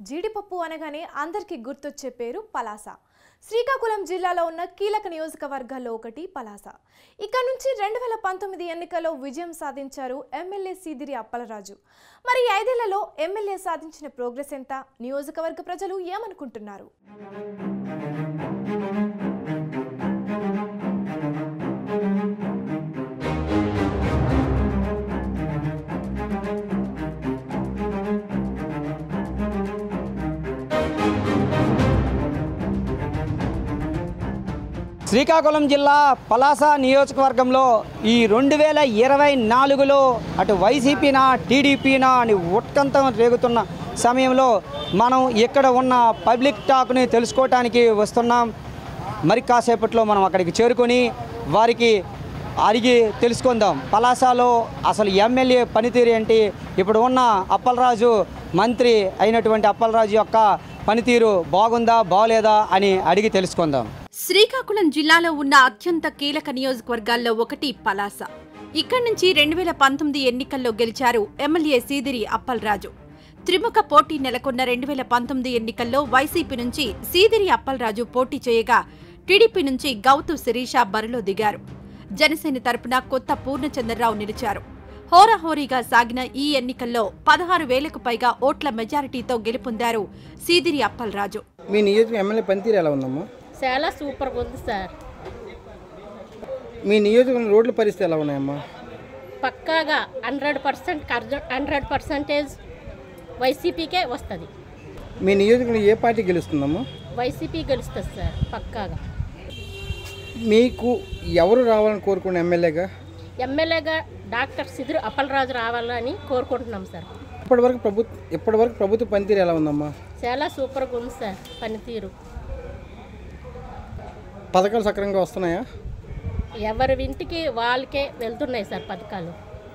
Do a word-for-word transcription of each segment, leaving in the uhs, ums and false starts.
జీడిపప్పు అనగానే అందరికీ గుర్తొచ్చే పేరు పలాస. శ్రీకాకుళం జిల్లాలో ఉన్న కీలక నియోజకవర్గాల్లో ఒకటి పలాస. ఇక్కడ నుంచి రెండు వేల పంతొమ్మిది ఎన్నికల్లో విజయం సాధించారు ఎమ్మెల్యే సీదిరి అప్పలరాజు. మరి ఐదేళ్లలో ఎమ్మెల్యే సాధించిన ప్రోగ్రెస్ ఎంత, నియోజకవర్గ ప్రజలు ఏమనుకుంటున్నారు? శ్రీకాకుళం జిల్లా పలాస నియోజకవర్గంలో ఈ రెండు వేల ఇరవై నాలుగులో అటు వైసీపీనా టీడీపీనా అని ఉత్కంఠం రేగుతున్న సమయంలో మనం ఇక్కడ ఉన్న పబ్లిక్ టాక్ని తెలుసుకోవటానికి వస్తున్నాం. మరి కాసేపట్లో మనం అక్కడికి చేరుకొని వారికి అడిగి తెలుసుకుందాం. పలాసలో అసలు ఎమ్మెల్యే పనితీరు ఏంటి, ఇప్పుడు ఉన్న అప్పలరాజు మంత్రి అయినటువంటి అప్పలరాజు యొక్క పనితీరు బాగుందా బాగలేదా అని అడిగి తెలుసుకుందాం. శ్రీకాకుళం జిల్లాలో ఉన్న అత్యంత కీలక నియోజకవర్గాల్లో ఒకటి పలాస. ఇక్కడి నుంచి రెండు వేల పంతొమ్మిది ఎన్నికల్లో గెలిచారు ఎమ్మెల్యే సీదిరి అప్పలరాజు. త్రిముఖ పోటీ నెలకొన్న రెండు వేల పంతొమ్మిది ఎన్నికల్లో వైసీపీ నుంచి సీదిరి అప్పలరాజు పోటీ చేయగా టీడీపీ నుంచి గౌతు శిరీష బరిలో దిగారు. జనసేన తరపున కొత్త పూర్ణచంద్రరావు నిలిచారు. హోరాహోరీగా సాగిన ఈ ఎన్నికల్లో పదహారు వేలకు పైగా ఓట్ల మెజారిటీతో గెలుపొందారు సీదిరి అప్పలరాజు. మీ నియోజకవర్గం ఎమ్మెల్యే పనితీరు ఎలా ఉందమ్మా? చాలా సూపర్గా ఉంది సార్. మీ నియోజకవర్గం రోడ్ల పరిస్థితి ఎలా ఉన్నాయమ్మా? పక్కాగా హండ్రెడ్ పర్సెంట్ హండ్రెడ్ పర్సెంటేజ్ వైసీపీకే వస్తుంది. మీ నియోజకవర్గంలో ఏ పార్టీ గెలుస్తుందమ్మా? వైసీపీ గెలుస్తుంది సార్ పక్కాగా. మీకు ఎవరు రావాలని కోరుకున్న ఎమ్మెల్యేగా? ఎమ్మెల్యేగా డాక్టర్ సీదిరి అప్పలరాజు రావాలని కోరుకుంటున్నాం సార్. ఇప్పటివరకు ప్రభుత్వ ఇప్పటివరకు ప్రభుత్వ పనితీరు ఎలా ఉందమ్మా? చాలా సూపర్గా ఉంది సార్ పనితీరు. పథకాలు సక్రమంగా వస్తున్నాయా? ఎవరి ఇంటికి వాళ్ళకే వెళ్తున్నాయి సార్ పథకాలు.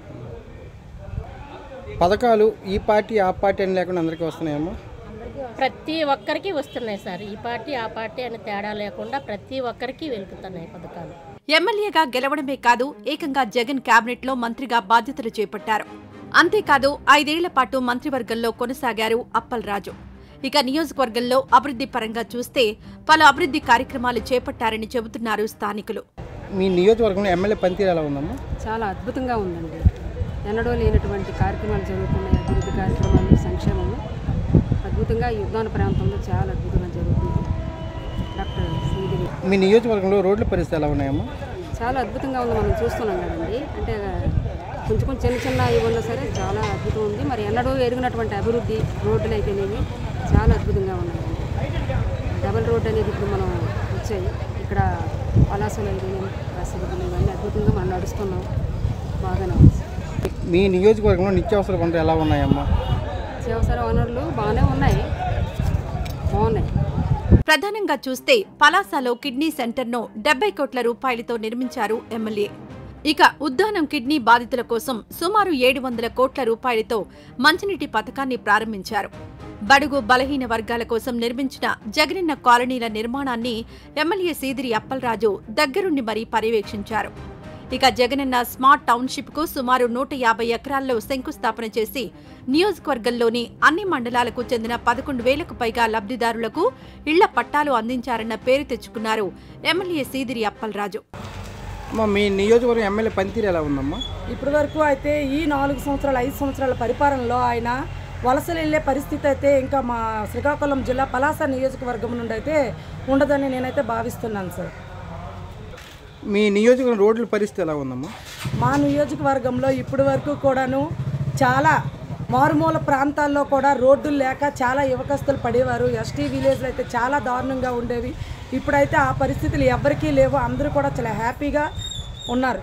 పథకాలు ఈ పార్టీ ఆ పార్టీ అని లేకుండా అందరికీ వస్తున్నాయమ్మా? ప్రతి ఒక్కరికి వస్తున్నాయి సార్. ఈ పార్టీ ఆ పార్టీ అని తేడా లేకుండా ప్రతి ఒక్కరికి వెళ్తున్నాయి పథకాలు. ఎమ్మెల్యేగా గెలవడమే కాదు, ఏకంగా జగన్ కేబినెట్ లో మంత్రిగా బాధ్యతలు చేపట్టారు. అంతేకాదు ఐదేళ్ల పాటు మంత్రివర్గంలో కొనసాగారు అప్పలరాజు. ఇక నియోజకవర్గంలో అభివృద్ధి పరంగా చూస్తే పలు అభివృద్ధి కార్యక్రమాలు చేపట్టారని చెబుతున్నారు స్థానికులు. మీ నియోజకవర్గంలో ఎమ్మెల్యే పనితీరు ఎలా ఉందమ్మా? చాలా అద్భుతంగా ఉందండి. ఎన్నడూ లేనటువంటి కార్యక్రమాలు జరుగుతున్నాయి. అభివృద్ధి కార్యక్రమాలు, సంక్షేమము అద్భుతంగా ఈ ఉద్యాన ప్రాంతంలో చాలా అద్భుతంగా జరుగుతుంది. డాక్టర్ సీదిరి. మీ నియోజకవర్గంలో రోడ్ల పరిస్థితి ఎలా ఉన్నాయమ్మా? చాలా అద్భుతంగా ఉంది. మనం చూస్తున్నాం కదండి. అంటే కొంచెం కొంచెం చిన్న చిన్న ఇవ్వన్నా సరే చాలా అద్భుతం ఉంది. మరి ఎన్నడూ ఎరిగినటువంటి అభివృద్ధి రోడ్లు అయితేనేవి చాలా అద్భుతంగా ఉన్నాయండి. డబల్ రోడ్ అనేది ఇప్పుడు మనం వచ్చాయి. ఇక్కడ పలాసలో అయితేనేమి కాసేపట్లో ఇవన్నీ అద్భుతంగా మనం నడుస్తున్నాం. బాగానే ఉంది. మీ నియోజకవర్గంలో నిత్యావసర వనరులు ఎలా ఉన్నాయమ్మా? నిత్యావసర వనరులు బాగానే ఉన్నాయి, బాగున్నాయి. ప్రధానంగా చూస్తే పలాసలో కిడ్నీ సెంటర్ను డెబ్బై కోట్ల రూపాయలతో నిర్మించారు ఎమ్మెల్యే. ఇక ఉద్దానం కిడ్నీ బాధితుల కోసం సుమారు ఏడు వందల కోట్ల రూపాయలతో మంచినీటి పథకాన్ని ప్రారంభించారు. బడుగు బలహీన వర్గాల కోసం నిర్మించిన జగనన్న కాలనీల నిర్మాణాన్ని ఎమ్మెల్యే సీదిరి అప్పలరాజు దగ్గరుండి మరీ పర్యవేక్షించారు. ఇక జగనన్న స్మార్ట్ టౌన్షిప్ కు సుమారు నూట యాభై ఎకరాల్లో శంకుస్థాపన చేసి నియోజకవర్గంలోని అన్ని మండలాలకు చెందిన పదకొండు వేలకు పైగా లబ్ధిదారులకు ఇళ్ల పట్టాలు అందించారన్న పేరు తెచ్చుకున్నారు ఎమ్మెల్యే సీదిరి అప్పలరాజు. మీ నియోజకవర్గం ఎమ్మెల్యే పనితీరు ఎలా ఉందమ్మా? ఇప్పటి వరకు అయితే ఈ నాలుగు సంవత్సరాల ఐదు సంవత్సరాల పరిపాలనలో ఆయన వలసలు వెళ్ళే పరిస్థితి అయితే ఇంకా మా శ్రీకాకుళం జిల్లా పలాస నియోజకవర్గం నుండి అయితే ఉండదని నేనైతే భావిస్తున్నాను సార్. మీ నియోజకవర్గం రోడ్ల పరిస్థితి ఎలా ఉందమ్మా? మా నియోజకవర్గంలో ఇప్పటి వరకు కూడాను చాలా మారుమూల ప్రాంతాల్లో కూడా రోడ్లు లేక చాలా యువకస్తులు పడేవారు. ఎస్టీ విలేజ్లో అయితే చాలా దారుణంగా ఉండేవి. ఇప్పుడైతే ఆ పరిస్థితులు ఎవ్వరికీ లేవు. అందరూ కూడా చాలా హ్యాపీగా ఉన్నారు.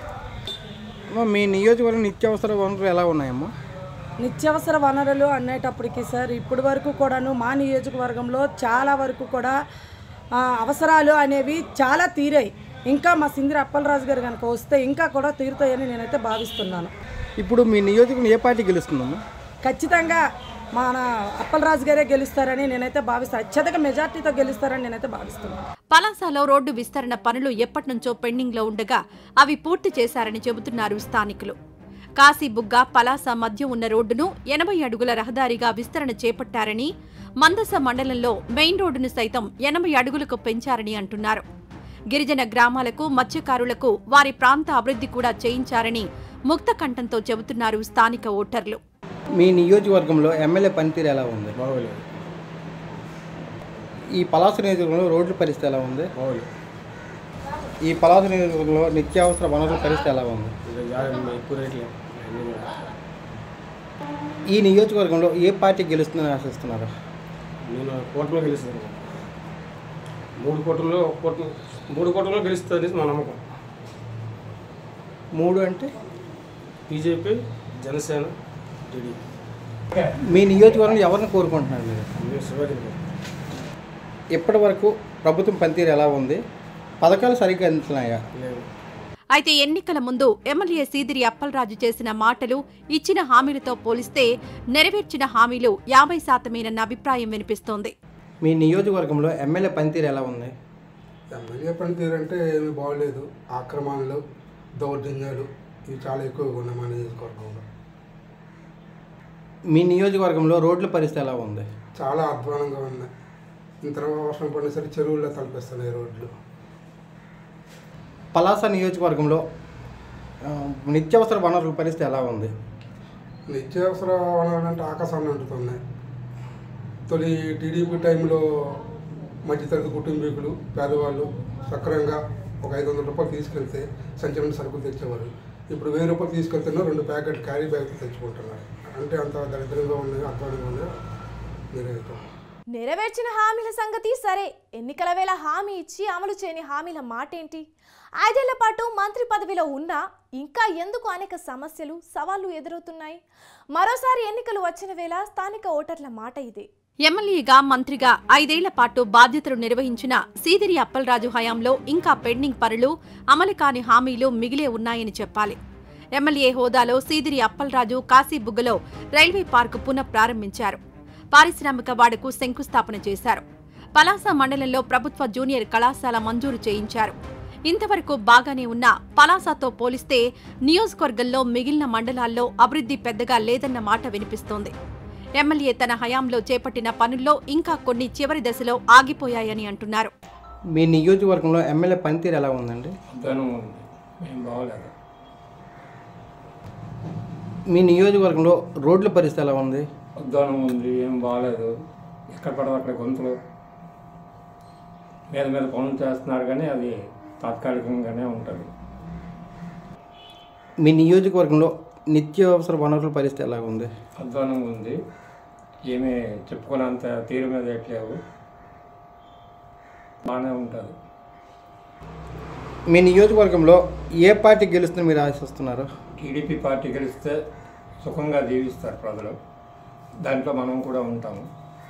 మీ నియోజకవర్గం నిత్యావసర వనరులు ఎలా ఉన్నాయమ్మా? నిత్యావసర వనరులు అనేటప్పటికీ సార్ ఇప్పటి వరకు కూడాను మా నియోజకవర్గంలో చాలా వరకు కూడా అవసరాలు అనేవి చాలా తీరాయి. ఇంకా మా సీదిరి అప్పలరాజు గారు కనుక వస్తే ఇంకా కూడా తీరుతాయని నేనైతే భావిస్తున్నాను. ఇప్పుడు మీ నియోజకవర్గం ఏ పార్టీ గెలుస్తుందమ్మా? ఖచ్చితంగా మన అప్పలరాజు గారే గెలుస్తారని నేనైతే భావిస్తాను. అత్యధిక మెజార్టీతో గెలుస్తారని నేనైతే భావిస్తున్నాను. పలాసలో రోడ్డు విస్తరణ పనులు ఎప్పటి నుంచో పెండింగ్ లో ఉండగా అవి పూర్తి చేశారని చెబుతున్నారు స్థానికులు. కాశీబుగ్గ పలాస మధ్య ఉన్న రోడ్డును ఎనభై అడుగుల రహదారిగా విస్తరణ చేపట్టారని, మందస మండలంలో మెయిన్ రోడ్డును సైతం ఎనభై అడుగులకు పెంచారని అంటున్నారు. గిరిజన గ్రామాలకు, మత్స్యకారులకు వారి ప్రాంత అభివృద్ధి కూడా చేయించారని ముక్తకంఠంతో చెబుతున్నారు స్థానిక ఓటర్లు. మీ నియోజకవర్గంలో ఎమ్మెల్యే పనితీరు ఎలా ఉంది? బాగోలేదు. ఈ పలాస నియోజకవర్గంలో రోడ్ల పరిస్థితి ఎలా ఉంది? బాగోలేదు. ఈ పలాస నియోజకవర్గంలో నిత్యావసర వనరుల పరిస్థితి ఎలా ఉంది? ఎక్కువ రేట్లు. ఈ నియోజకవర్గంలో ఏ పార్టీ గెలుస్తుందని ఆశిస్తున్నారు? నేను కూటమిలో గెలుస్తాను. మూడు కోట్లలో కోట మూడు కోట్లలో గెలుస్తుంది మా నమ్మకం. మూడు అంటే బీజేపీ, జనసేన, టీడీపీ. మీ నియోజకవర్గంలో ఎవరిని కోరుకుంటున్నారు మీరు? నేను శివాజీ. ఇప్పటి వరకు ప్రభుత్వం పనితీరు ఎలా ఉంది? పథకాలు సరిగ్గా అందుతున్నాయా? లేవు. అయితే ఎన్నికల ముందు ఎమ్మెల్యే సీదిరి అప్పలరాజు చేసిన మాటలు, ఇచ్చిన హామీలతో పోలిస్తే నెరవేర్చిన హామీలు యాభై శాతమేనన్న అభిప్రాయం వినిపిస్తోంది. మీ నియోజకవర్గంలో ఎమ్మెల్యే పనితీరు ఎలా ఉంది? ఎమ్మెల్యే పనితీరు అంటే ఏమీ బాగోలేదు. ఆక్రమణలు, దౌర్జన్యాలు ఇవి చాలా ఎక్కువగా ఉన్నాయి మా నియోజకవర్గంలో. మీ నియోజకవర్గంలో రోడ్ల పరిస్థితి ఎలా ఉంది? చాలా అధ్వానంగా ఉన్నాయి. ఇంత వర్షం పడిన సరే చెరువుల్లో తలపిస్తున్నాయి రోడ్లు. పలాస నియోజకవర్గంలో నిత్యావసర వనరుల పరిస్థితి ఎలా ఉంది? నిత్యావసర వనరులు అంటే ఆకాశాన్ని అంటుతున్నాయి. తొలి టీడీపీ టైంలో మధ్యతరగతి కుటుంబీకులు, పేదవాళ్ళు సక్రమంగా ఒక ఐదు వందల రూపాయలు తీసుకెళ్తే సంచలన సరుకులు తెచ్చేవారు. ఇప్పుడు వెయ్యి రూపాయలు తీసుకెళ్తున్నా రెండు ప్యాకెట్ క్యారీ బ్యాగులు తెచ్చుకుంటున్నారు. అంటే అంత దరిద్రంగా ఉన్నాయి, అధ్వానంగా ఉన్నాయి. మీరైతే నెరవేర్చిన హామీల సంగతి సరే, ఎన్నికల వేళ హామీ ఇచ్చి అమలు చేయని హామీల మాటేంటి? ఐదేళ్ల పాటు మంత్రి పదవిలో ఉన్నా ఇంకా ఎందుకు అనేక సమస్యలు, సవాళ్లు ఎదురవుతున్నాయి? మరోసారి ఎన్నికలు వచ్చిన వేళ స్థానిక ఓటర్ల మాట ఇదే. ఎమ్మెల్యేగా, మంత్రిగా ఐదేళ్ల పాటు బాధ్యతలు నిర్వహించిన సీదిరి అప్పలరాజు హయాంలో ఇంకా పెండింగ్ పనులు, అమలు కాని హామీలు మిగిలే ఉన్నాయని చెప్పాలి. ఎమ్మెల్యే హోదాలో సీదిరి అప్పలరాజు కాశీబుగ్గలో రైల్వే పార్కు పునః ప్రారంభించారు. పారిశ్రామిక వాడకు శంకుస్థాపన చేశారు. పలాస మండలంలో ప్రభుత్వ జూనియర్ కళాశాల మంజూరు చేయించారు. ఇంతవరకు బాగానే ఉన్న పలాసతో పోలిస్తే నియోజకవర్గంలో మిగిలిన మండలాల్లో అభివృద్ధి పెద్దగా లేదన్న మాట వినిపిస్తోంది. ఎమ్మెల్యే తన హయాంలో చేపట్టిన పనుల్లో ఇంకా కొన్ని చివరి దశలో ఆగిపోయాయని అంటున్నారు. మీ నియోజకవర్గంలో ఎమ్మెల్యే పనితీరు ఎలా ఉందండి? మీ నియోజకవర్గంలో రోడ్ల పరిస్థితి ఎలా ఉంది? ఉద్దానం ఉంది, ఏం బాగాలేదు. ఎక్కడ పడదు అక్కడ గొంతులు మీద మీద పనులు చేస్తున్నారు, కానీ అది తాత్కాలికంగానే ఉంటుంది. మీ నియోజకవర్గంలో నిత్యావసర వనరుల పరిస్థితి ఎలా ఉంది? అధ్వానంగా ఉంది. ఏమీ చెప్పుకునేంత తీరు మీద ఎట్లేవు, బాగానే ఉంటుంది. మీ నియోజకవర్గంలో ఏ పార్టీ గెలుస్తుందని మీరు ఆశిస్తున్నారు? టీడీపీ పార్టీ గెలిస్తే సుఖంగా జీవిస్తారు ప్రజలు, దాంట్లో మనం కూడా ఉంటాము.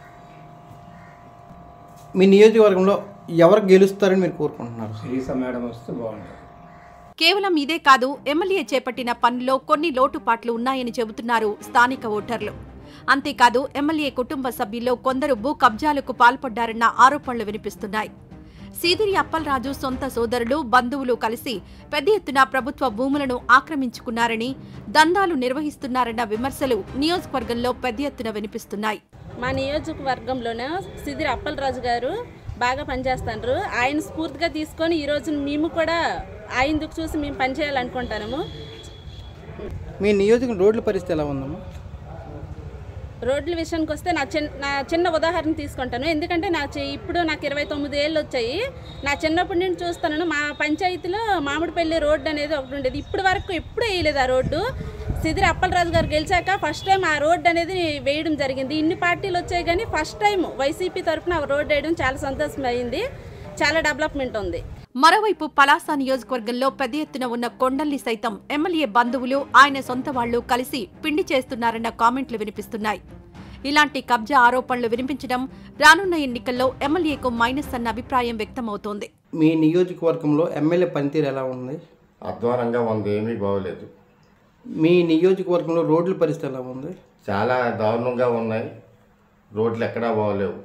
మీ నియోజకవర్గంలో ఎవరు గెలుస్తారని మీరు కోరుకుంటున్నారు? శ్రీస మేడం వస్తే బాగుంటుంది. కేవలం ఇదే కాదు, ఎమ్మెల్యే చేపట్టిన పనుల్లో కొన్ని లోటుపాట్లు ఉన్నాయని చెబుతున్నారు స్థానిక ఓటర్లు. అంతేకాదు, ఎమ్మెల్యే కుటుంబ సభ్యుల్లో కొందరు భూ కబ్జాలకు పాల్పడ్డారన్న ఆరోపణలు వినిపిస్తున్నాయి. సీదిరి అప్పలరాజు సొంత సోదరులు, బంధువులు కలిసి పెద్ద ఎత్తున ప్రభుత్వ భూములను ఆక్రమించుకున్నారని, దందాలు నిర్వహిస్తున్నారన్న విమర్శలు నియోజకవర్గంలో పెద్ద ఎత్తున వినిపిస్తున్నాయి. మా నియోజకవర్గంలోనే సీదిరి అప్పలరాజు గారు బాగా పనిచేస్తున్నారు. ఆయన స్ఫూర్తిగా తీసుకొని ఈరోజు మేము కూడా ఆయనకు చూసి మేము పనిచేయాలనుకుంటాము. మీ నియోజకవర్గం రోడ్ల పరిస్థితి ఎలా ఉందమ్మా? రోడ్ల విషయానికి వస్తే నా చిన్న నా చిన్న ఉదాహరణ తీసుకుంటాను. ఎందుకంటే నా ఇప్పుడు నాకు ఇరవై తొమ్మిది ఏళ్ళు వచ్చాయి. నా చిన్నప్పటి నుండి చూస్తాను. మా పంచాయతీలో మామిడిపల్లి రోడ్డు అనేది ఒకటి ఉండేది. ఇప్పటి వరకు ఎప్పుడు వేయలేదు ఆ రోడ్డు. సీదిరి అప్పలరాజు గారు గెలిచాక ఫస్ట్ టైం ఆ రోడ్డు అనేది వేయడం జరిగింది. ఇన్ని పార్టీలు వచ్చాయి కానీ ఫస్ట్ టైం వైసీపీ తరఫున ఆ రోడ్డు వేయడం చాలా సంతోషం అయింది. చాలా డెవలప్మెంట్ ఉంది. మరోవైపు పలాస నియోజకవర్గంలో పెద్ద ఎత్తున ఉన్న కొండల్ని సైతం ఎమ్మెల్యే బంధువులు, ఆయన సొంత వాళ్లు కలిసి పిండి చేస్తున్నారన్న కామెంట్లు వినిపిస్తున్నాయి. ఇలాంటి కబ్జా ఆరోపణలు వినిపించడం రానున్న ఎన్నికల్లో ఎమ్మెల్యేకు మైనస్ అన్న అభిప్రాయం వ్యక్తమవుతోంది. మీ నియోజకవర్గంలో ఎమ్మెల్యే పనితీరు ఎలా ఉంది? అధ్వానంగా ఉంది, ఏమీ బాగోలేదు. మీ నియోజకవర్గంలో రోడ్ల పరిస్థితి ఎలా ఉంది? చాలా దారుణంగా ఉన్నాయి, రోడ్లు ఎక్కడా బాగోలేవు.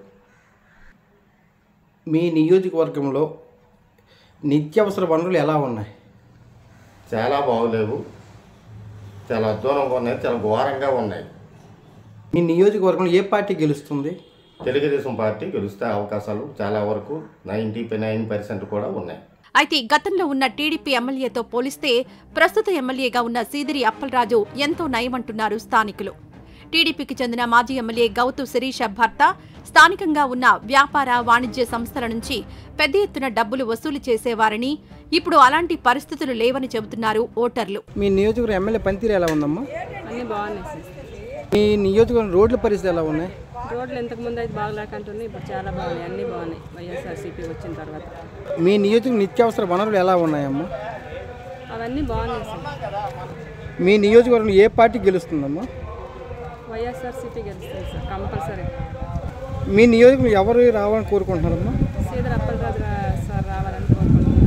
మీ నియోజకవర్గంలో నిత్యావసర వనరులు ఎలా ఉన్నాయి? చాలా బాగోలేవు, చాలా దూరంగా ఉన్నాయి, చాలా ఘోరంగా ఉన్నాయి. మీ నియోజకవర్గంలో ఏ పార్టీ గెలుస్తుంది? తెలుగుదేశం పార్టీ గెలుస్తే అవకాశాలు చాలా వరకు నైంటీ నైన్ పర్సెంట్ కూడా ఉన్నాయి. అయితే గతంలో ఉన్న టీడీపీ ఎమ్మెల్యేతో పోలిస్తే ప్రస్తుత ఎమ్మెల్యేగా ఉన్న సీదిరి అప్పలరాజు ఎంతో నయమంటున్నారు స్థానికులు. టీడీపీకి చెందిన మాజీ ఎమ్మెల్యే గౌతు శిరీష భర్త స్థానికంగా ఉన్న వ్యాపార వాణిజ్య సంస్థల నుంచి పెద్ద ఎత్తున డబ్బులు వసూలు చేసేవారని, ఇప్పుడు అలాంటి పరిస్థితులు లేవని చెబుతున్నారు ఓటర్లు. మీ నియోజకవర్గం ఎమ్మెల్యే పనితీరు ఎలా ఉందమ్మా? అన్నీ బాగున్నాయి. మీ నియోజకవర్గం రోడ్ల పరిస్థితి ఎలా ఉన్నాయి? రోడ్లు ఇంతకుముందు అయితే బాగలేకంటున్నాయి, ఇప్పుడు చాలా బాగున్నాయి. అన్నీ బాగున్నాయి వైఎస్ఆర్సీపీ వచ్చిన తర్వాత. మీ నియోజకవర్గం నిత్యావసర వనరులు ఎలా ఉన్నాయమ్మా? అవన్నీ బాగున్నాయి సార్. మీ నియోజకవర్గంలో ఏ పార్టీ గెలుస్తుందమ్మా? వైఎస్ఆర్సీపీ గెలుస్తుంది సార్ కంపల్సరీ. మీ నియోజకవర్గం ఎవరు రావాలని కోరుకుంటున్నారమ్మా? సీదర్ అప్పలరాజు సార్ రావాలని కోరుకుంటున్నాను.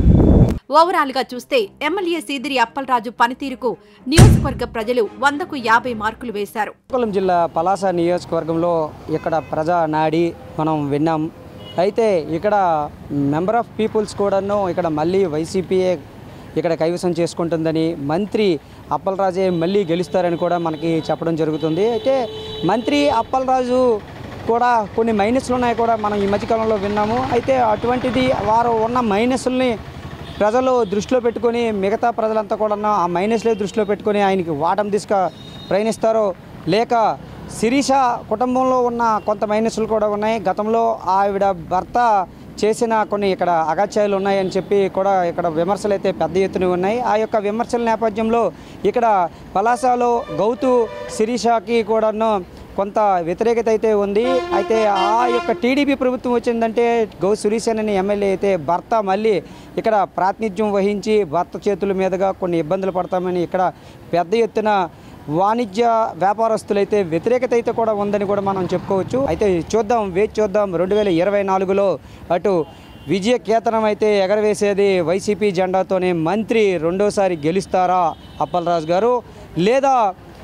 ఓవరాల్ గా చూస్తే ఎమ్మెల్యే సీదిరి అప్పలరాజు పనితీరుకు నియోజకవర్గ ప్రజలు వందకు యాభై మార్కులు వేశారు. శ్రీకాకుళం జిల్లా పలాస నియోజకవర్గంలో ఇక్కడ ప్రజా నాడి మనం విన్నాం. అయితే ఇక్కడ మెంబర్ ఆఫ్ పీపుల్స్ కూడాను ఇక్కడ మళ్ళీ వైసీపీఏ ఇక్కడ కైవసం చేసుకుంటుందని, మంత్రి అప్పలరాజే మళ్ళీ గెలుస్తారని కూడా మనకి చెప్పడం జరుగుతుంది. అయితే మంత్రి అప్పలరాజు కూడా కొన్ని మైనస్లు ఉన్నాయి కూడా మనం ఈ మధ్యకాలంలో విన్నాము. అయితే అటువంటిది వారు ఉన్న మైనస్ల్ని ప్రజలు దృష్టిలో పెట్టుకొని మిగతా ప్రజలంతా కూడా ఆ మైనస్లే దృష్టిలో పెట్టుకొని ఆయనకి వాటం దిశగా ప్రయాణిస్తారో, లేక శిరీష కుటుంబంలో ఉన్న కొంత మైనస్లు కూడా ఉన్నాయి. గతంలో ఆవిడ భర్త చేసిన కొన్ని ఇక్కడ అగాత్యాలు ఉన్నాయని చెప్పి కూడా ఇక్కడ విమర్శలు అయితే పెద్ద ఎత్తున ఉన్నాయి. ఆ యొక్క విమర్శల నేపథ్యంలో ఇక్కడ పలాసలో గౌతు శిరీషకి కూడాను కొంత వ్యతిరేకత అయితే ఉంది. అయితే ఆ యొక్క టీడీపీ ప్రభుత్వం వచ్చిందంటే గౌ సురీసేనని ఎమ్మెల్యే అయితే భర్త మళ్ళీ ఇక్కడ ప్రాతినిధ్యం వహించి భర్త చేతుల మీదుగా కొన్ని ఇబ్బందులు పడతామని ఇక్కడ పెద్ద ఎత్తున వాణిజ్య వ్యాపారస్తులైతే వ్యతిరేకత అయితే కూడా ఉందని కూడా మనం చెప్పుకోవచ్చు. అయితే చూద్దాం, వేచి చూద్దాం. రెండు వేల ఇరవై నాలుగులో అటు విజయ కేతనం అయితే ఎగరవేసేది వైసీపీ జెండాతోనే మంత్రి రెండోసారి గెలుస్తారా అప్పలరాజు గారు, లేదా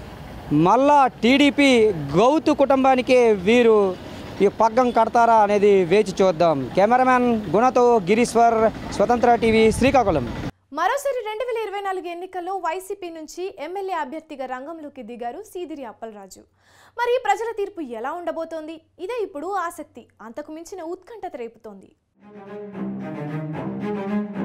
మళ్ళా టీడీపీ గౌతు కుటుంబానికే వీరు ఈ పగ్గం కడతారా అనేది వేచి చూద్దాం. కెమెరామ్యాన్ గుణతో గిరీశ్వర్, స్వతంత్ర టీవీ, శ్రీకాకుళం. మరోసారి రెండు వేల ఇరవై నాలుగు ఎన్నికల్లో వైసీపీ నుంచి ఎమ్మెల్యే అభ్యర్థిగా రంగంలోకి దిగారు సీదిరి అప్పలరాజు. మరి ప్రజల తీర్పు ఎలా ఉండబోతోంది? ఇదే ఇప్పుడు ఆసక్తి, అంతకు మించిన ఉత్కంఠత రేపుతోంది.